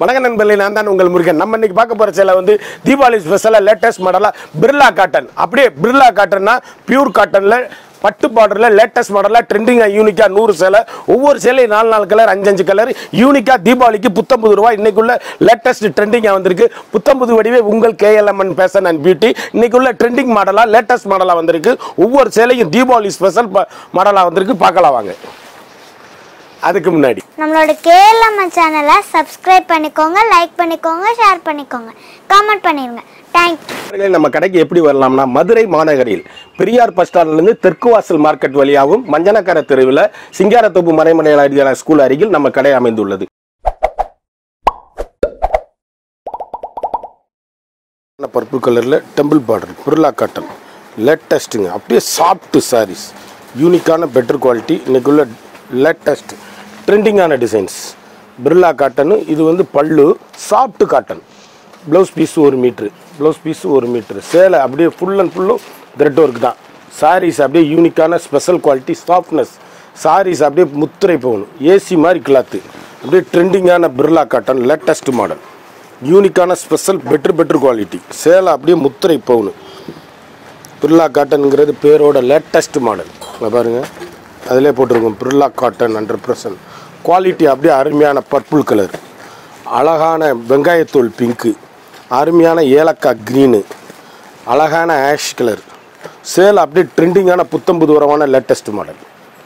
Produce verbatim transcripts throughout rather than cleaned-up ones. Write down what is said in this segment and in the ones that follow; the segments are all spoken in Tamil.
வணக்கம் நண்பர்களே, நான் தான் உங்கள் முருகன். நம்ம இன்னைக்கு பார்க்க போற சேலை வந்து தீபாவளி ஸ்பெஷலா லேட்டஸ்ட் மாடலா பிர்லா காட்டன். அப்படியே பிர்லா காட்டன்னா பியூர் காட்டன்ல பட்டு பார்டர்ல லேட்டஸ்ட் மாடலா ட்ரெண்டிங்கா யூனிக்கா நூறு சேலை. ஒவ்வொரு சேலையும் நாலு நாலு கலர் அஞ்சு அஞ்சு கலர் யூனிக்கா தீபாவளிக்கு புத்தம்பது ரூபாய். இன்னைக்குள்ள லேட்டஸ்ட் ட்ரெண்டிங்கா வந்திருக்கு. புத்தம்பது வடிவே உங்கள் K L M N fashion and beauty. இன்னைக்குள்ள ட்ரெண்டிங் மாடலா லேட்டஸ்ட் மாடலா வந்திருக்கு. ஒவ்வொரு சேலையும் தீபாவளி ஸ்பெஷல் மாடலா வந்திருக்கு. பார்க்கலாம் வாங்க. அதுக்கு முன்னாடி நம்மளோட K L M N சேனலை சப்ஸ்கிரைப் பண்ணிக்கோங்க, லைக் பண்ணிக்கோங்க, ஷேர் பண்ணிக்கோங்க, கமெண்ட் பண்ணிருங்க. தேங்க்யூ. நம்ம கடைக்கு எப்படி வரலாம்னா, மதுரை மாநகரில் பெரியார் பஸ் ஸ்டாண்ட்லேருந்து தெற்கு வாசல் மார்க்கெட் வழியாகவும் மஞ்சனக்கரை தெருவில் சிங்காரத்தோப்பு மறைமலையாளர் ஸ்கூல் அருகில் நம்ம கடை அமைந்துள்ளது. பர்பிள் கலரில் டெம்பிள் பார்டர் பிர்லா காட்டன் லேட்டஸ்ட்டுங்க. அப்படியே சாஃப்ட் சாரீஸ், யூனிக்கான பெட்டர் குவாலிட்டி. இன்னைக்குள்ள லேட்டஸ்ட் ட்ரெண்டிங்கான டிசைன்ஸ் பிர்லா காட்டனு. இது வந்து பல்லு சாஃப்ட் காட்டன். ப்ளவுஸ் பீஸ் ஒரு மீட்ரு ப்ளவுஸ் பீஸ் ஒரு மீட்ரு சேலை அப்படியே ஃபுல் அண்ட் ஃபுல்லும் த்ரெட் ஒர்க் தான். சாரீஸ் அப்படியே யூனிக்கான ஸ்பெஷல் குவாலிட்டி சாஃப்ட்னஸ். சாரீஸ் அப்படியே முத்திரை போகணும், ஏசி மாதிரி கிளாத்து. அப்படியே ட்ரெண்டிங்கான பிர்லா காட்டன் லேட்டஸ்ட் மாடல், யூனிக்கான ஸ்பெஷல் பெட்ரு பெட்ரு குவாலிட்டி. சேலை அப்படியே முத்திரை போகணும். பிர்லா காட்டனுங்கிறது பேரோட லேட்டஸ்ட் மாடல். பாருங்கள், அதிலே போட்டிருக்கோம் Birla cotton hundred percent quality. அப்படியே அருமையான பர்பிள் கலர், அழகான வெங்காயத்தோல் பிங்க்கு, அருமையான ஏலக்காய் க்ரீனு, அழகான ஆஷ் கலர். சேல் அப்படியே ட்ரெண்டிங்கான புத்தம்புது வரமான லேட்டஸ்ட் மாடல்.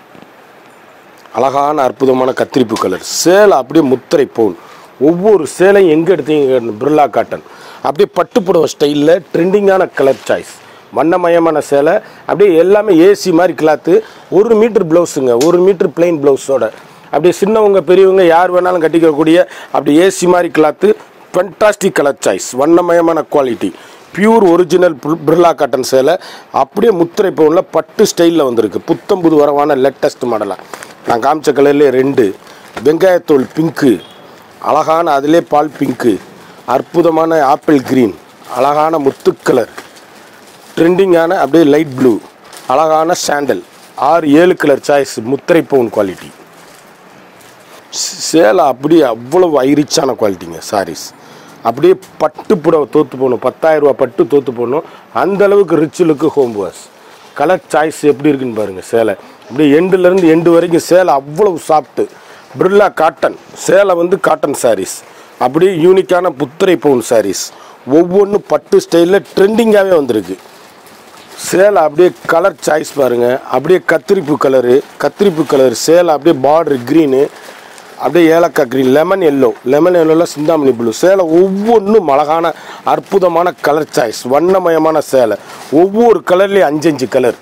அழகான அற்புதமான கத்திரிப்பு கலர். சேலை அப்படியே முத்திரை போன். ஒவ்வொரு சேலையும் எங்கே எடுத்தீங்க பிர்லா காட்டன். அப்படியே பட்டுப்புடவை ஸ்டைலில் ட்ரெண்டிங்கான கலர் சாய்ஸ், வண்ணமயமான சேலை. அப்படியே எல்லாமே ஏசி மாதிரி கிளாத்து. ஒரு மீட்டர் ப்ளவுஸுங்க, ஒரு மீட்டர் பிளெயின் ப்ளவுஸோட. அப்படியே சின்னவங்க பெரியவங்க யார் வேணாலும் கட்டிக்கக்கூடிய அப்படி ஏசி மாதிரி கிளாத்து. ஃபென்டாஸ்டிக் கலர் சாய்ஸ், வண்ணமயமான quality, pure original Birla cotton சேலை. அப்படியே முத்திரை பவுனில் பட்டு ஸ்டைலில் வந்திருக்கு. புத்தம்புது வரவான லேட்டஸ்ட் மாடலாக. நான் காமிச்ச கலர்லேயே ரெண்டு, வெங்காயத்தோல் பிங்க்கு, அழகான அதிலே பால் பிங்க்கு, அற்புதமான ஆப்பிள் க்ரீன், அழகான முத்து கலர், ட்ரெண்டிங்கான அப்படியே லைட் ப்ளூ, அழகான சாண்டல். ஆறு ஏழு கலர் சாய்ஸ், முத்திரை பவுன் குவாலிட்டி. சேலை அப்படியே அவ்வளவு ஐரிச்சான குவாலிட்டிங்க. சாரீஸ் அப்படியே பட்டு புடவை தோற்று போகணும், பத்தாயிரம் ரூபா பட்டு தோற்று போகணும். அந்தளவுக்கு rich look home wash. Colour choice எப்படி இருக்குன்னு பாருங்கள். சேலை அப்படியே எண்டுலேருந்து எண்டு வரைக்கும் சேலை அவ்வளவு சாஃப்ட்டு. பிர்லா காட்டன் சேலை வந்து காட்டன் சாரீஸ். அப்படியே யூனிக்கான புத்திரை பவுன் சாரீஸ். ஒவ்வொன்றும் பட்டு ஸ்டைலில் ட்ரெண்டிங்காகவே வந்திருக்கு. சேலை அப்படியே கலர் சாய்ஸ் பாருங்கள். அப்படியே கத்திரிப்பு கலரு, கத்திரிப்பு கலர் சேலை அப்படியே பார்டர் க்ரீனு, அப்படியே ஏலக்காய் க்ரீன், லெமன் எல்லோ, லெமன் எல்லோவில் சிந்தாமணி ப்ளூ. சேலை ஒவ்வொன்றும் அழகான அற்புதமான கலர் சாய்ஸ், வண்ணமயமான சேலை. ஒவ்வொரு கலர்லேயும் அஞ்சு அஞ்சு கலர்.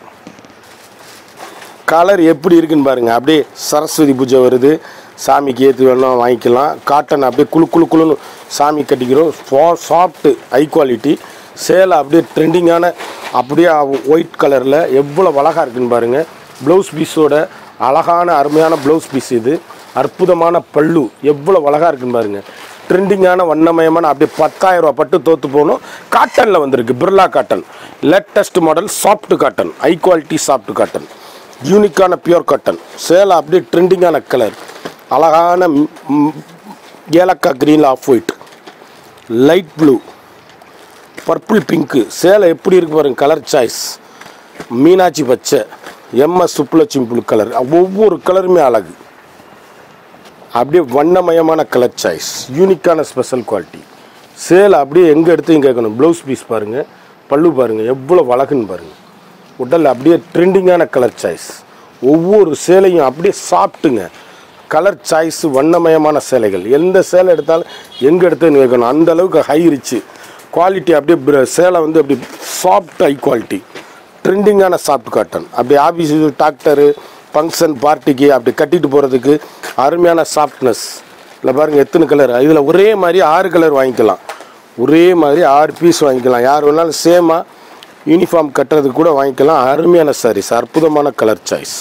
கலர் எப்படி இருக்குன்னு பாருங்கள். அப்படியே சரஸ்வதி பூஜை வருது, சாமிக்கு ஏற்று வேணும் வாங்கிக்கலாம். காட்டன் அப்படியே குழு குழு குழுன்னு சாமி கட்டிக்கிறோம். சாஃப்ட்டு ஹை குவாலிட்டி சேலை. அப்படியே ட்ரெண்டிங்கான அப்படியே ஒயிட் கலரில் எவ்வளோ அழகாக இருக்குன்னு பாருங்கள். ப்ளவுஸ் பீஸோட அழகான அருமையான ப்ளவுஸ் பீஸ் இது. அற்புதமான பல்லு எவ்வளோ அழகாக இருக்குன்னு பாருங்கள். ட்ரெண்டிங்கான வண்ணமயமான அப்படியே பத்தாயிரம் ரூபா பட்டு தோற்று போகணும். காட்டனில் வந்திருக்கு Birla cotton latest model. Soft cotton, high quality soft cotton, யூனிக்கான பியூர் காட்டன். சேலை அப்படியே ட்ரெண்டிங்கான கலர், அழகான ஏலக்காய் க்ரீனில் off white, light blue, purple pink. சேலை எப்படி இருக்கு பாருங்கள். கலர் சாய்ஸ் மீனாட்சி பச்சை, எம்எஸ் சுப்புலட்சுமி புல் கலர். ஒவ்வொரு கலருமே அழகு. அப்படியே வண்ணமயமான கலர் சாய்ஸ், யூனிக்கான ஸ்பெஷல் குவாலிட்டி. சேலை அப்படியே எங்கே எடுத்து கேட்கணும். ப்ளவுஸ் பீஸ் பாருங்கள், பல்லு பாருங்கள் எவ்வளோ அழகுன்னு பாருங்கள். உடல் அப்படியே ட்ரெண்டிங்கான கலர் சாய்ஸ். ஒவ்வொரு சேலையும் அப்படியே சாப்பிட்டுங்க. கலர் சாய்ஸ் வண்ணமயமான சேலைகள். எந்த சேலை எடுத்தாலும் எங்கே எடுத்துன்னு கேட்கணும். அந்தளவுக்கு ஹை ரிச்சு குவாலிட்டி. அப்படியே சேலை வந்து அப்படி சாஃப்ட் ஹை குவாலிட்டி, ட்ரெண்டிங்கான சாஃப்ட் காட்டன். அப்படி ஆஃபீஸு, டாக்டரு, ஃபங்க்ஷன், பார்ட்டிக்கு அப்படி கட்டிட்டு போகிறதுக்கு அருமையான சாஃப்ட்னஸ். இல்லை பாருங்கள் எத்தனை கலர். இதில் ஒரே மாதிரி ஆறு கலர் வாங்கிக்கலாம். ஒரே மாதிரி ஆறு பீஸ் வாங்கிக்கலாம். யார் வேணாலும் சேமாக யூனிஃபார்ம் கட்டுறதுக்கு கூட வாங்கிக்கலாம். அருமையான சாரீஸ், அற்புதமான கலர் சாய்ஸ்.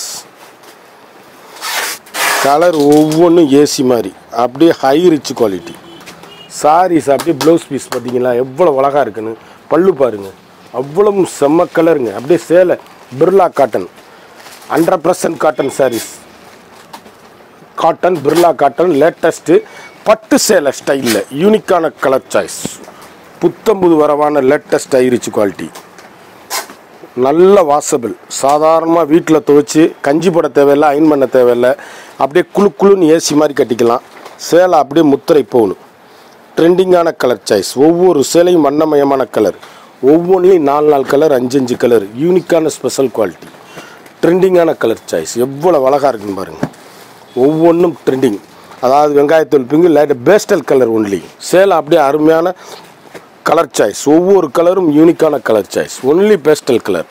கலர் ஒவ்வொன்றும் ஏசி மாதிரி அப்படியே ஹை ரிச் குவாலிட்டி சாரீஸ். அப்படியே ப்ளவுஸ் பீஸ் பார்த்தீங்களா எவ்வளோ அழகாக இருக்குன்னு. பல்லு பாருங்கள் அவ்வளவு செம்ம கலருங்க. அப்படியே சேலை Birla cotton hundred percent cotton sarees. Cotton Birla cotton latest பட்டு சேலை ஸ்டைலில் யூனிக்கான கலர் சாய்ஸ், புத்தம்புது வரவான லேட்டஸ்ட் ஐரிச் குவாலிட்டி, நல்ல வாசபிள். சாதாரணமாக வீட்டில் துவைச்சி கஞ்சி போட தேவையில்லை, அயன் பண்ண தேவையில்லை. அப்படியே குழு குழுன்னு ஏசி மாதிரி கட்டிக்கலாம். சேலை அப்படியே முத்திரை போகணும். ட்ரெண்டிங்கான கலர் சாய்ஸ், ஒவ்வொரு சேலையும் வண்ணமயமான கலர், ஒவ்வொன்றிலையும் நாலு நாலு கலர், அஞ்சு அஞ்சு கலர், யூனிக்கான ஸ்பெஷல் குவாலிட்டி, ட்ரெண்டிங்கான கலர் சாய்ஸ். எவ்வளோ அழகாக இருக்குன்னு பாருங்கள். ஒவ்வொன்றும் ட்ரெண்டிங். அதாவது வெங்காயத்தூள் pink light pastel colour only. சேலை அப்படியே அருமையான கலர் சாய்ஸ், ஒவ்வொரு கலரும் யூனிக்கான colour choice, only pastel colour.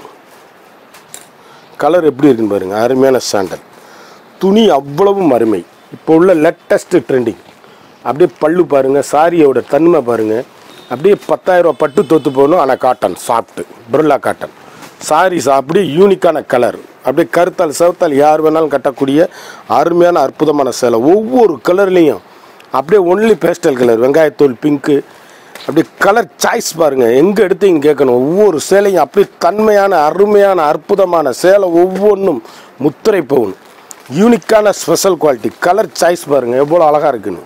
Colour எப்படி இருக்குன்னு பாருங்கள், அருமையான சாண்டல். துணி அவ்வளவும் அருமை. இப்போ உள்ள லேட்டஸ்ட் ட்ரெண்டிங். அப்படியே பல்லு பாருங்கள், சாரியோட தன்மை பாருங்கள். அப்படியே பத்தாயிரம் ரூபா பட்டு தோற்று போகணும். ஆனால் cotton soft Birla cotton sarees அப்படியே யூனிக்கான கலர். அப்படியே கருத்தால் செவத்தால் யார் வேணாலும் கட்டக்கூடிய அருமையான அற்புதமான சேலை. ஒவ்வொரு கலர்லேயும் அப்படியே ஒன்லி பேஸ்டல் கலர், வெங்காயத்தோல் பிங்க்கு. அப்படியே கலர் சாய்ஸ் பாருங்கள், எங்கே எடுத்தீங்க கேட்கணும். ஒவ்வொரு சேலையும் அப்படியே தன்மையான அருமையான அற்புதமான சேலை, ஒவ்வொன்றும் முத்திரை போகணும். யூனிக்கான ஸ்பெஷல் குவாலிட்டி. கலர் சாய்ஸ் பாருங்கள் எவ்வளோ அழகாக இருக்குன்னு.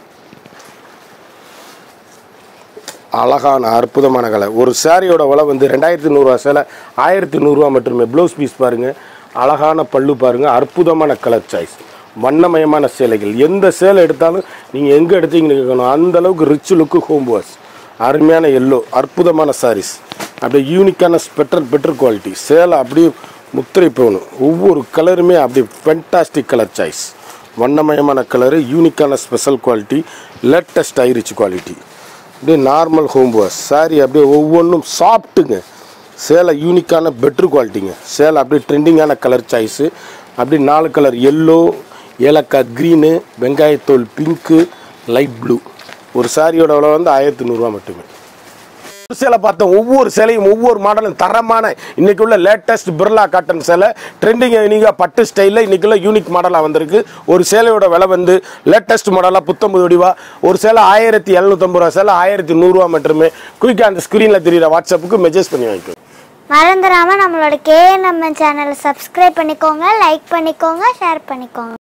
அழகான அற்புதமான கலர். ஒரு சாரியோட விலை வந்து ரெண்டாயிரத்தி நூறுரூவா சேலை ஆயிரத்தி நூறுரூவா மட்டுமே. ப்ளவுஸ் பீஸ் பாருங்கள், அழகான பல்லு பாருங்கள், அற்புதமான கலர் சாய்ஸ், வண்ணமயமான சேலைகள். எந்த சேலை எடுத்தாலும் நீங்கள் எங்கே எடுத்தீங்கன்னு கேட்கணும். அந்தளவுக்கு ரிச் லுக்கு ஹோம் வாஷ். அருமையான எல்லோ, அற்புதமான சாரீஸ். அப்படியே யூனிக்கான பெட்டர் பெட்டர் குவாலிட்டி. சேலை அப்படியே முத்திரை போகணும். ஒவ்வொரு கலருமே அப்படியே ஃபென்டாஸ்டிக் கலர் சாய்ஸ், வண்ணமயமான கலரு, யூனிக்கான ஸ்பெஷல் குவாலிட்டி, லேட்டஸ்ட் ஐரிச் குவாலிட்டி. அப்படியே நார்மல் ஹோம் வாஷ் சாரி. அப்படியே ஒவ்வொன்றும் சாஃப்ட்டுங்க. சேலை யூனிக்கான பெட்ரு குவாலிட்டிங்க. சேலை அப்படியே ட்ரெண்டிங்கான கலர் சாய்ஸு. அப்படியே நாலு கலர், எல்லோ, ஏலக்காய் க்ரீனு, வெங்காயத்தோல் பிங்க்கு, லைட் ப்ளூ. ஒரு சாரியோட விலை வந்து ஆயிரத்தி நூறுரூவா மட்டுமே. ஒரு சேலை பார்த்தோம். ஒவ்வொரு சேலையும் ஒவ்வொரு மாடலும் தரமான இன்னைக்கு உள்ள லேட்டஸ்ட் பிர்லா காட்டன் சேலை. ட்ரெண்டிங் யூனிக்காக பட்டு ஸ்டைலில் இன்னைக்குள்ள யூனிக் மாடலாக வந்திருக்கு. ஒரு சேலையோட விலை வந்து லேட்டஸ்ட் மாடலாக புத்தம்பது வடிவா ஒரு சேலை ஆயிரத்தி எழுநூற்றம்பது ரூபா சேலை ஆயிரத்தி நூறுரூவா மட்டுமே. குயிக்காக அந்த ஸ்க்ரீனில் தெரியுற வாட்ஸ்அப்புக்கு மெசேஜ் பண்ணி வாங்கிக்கோங்க. மறந்துடாமல் நம்மளோட கே எல் எம் என் சேனலை சப்ஸ்கிரைப் பண்ணிக்கோங்க, லைக் பண்ணிக்கோங்க, ஷேர் பண்ணிக்கோங்க.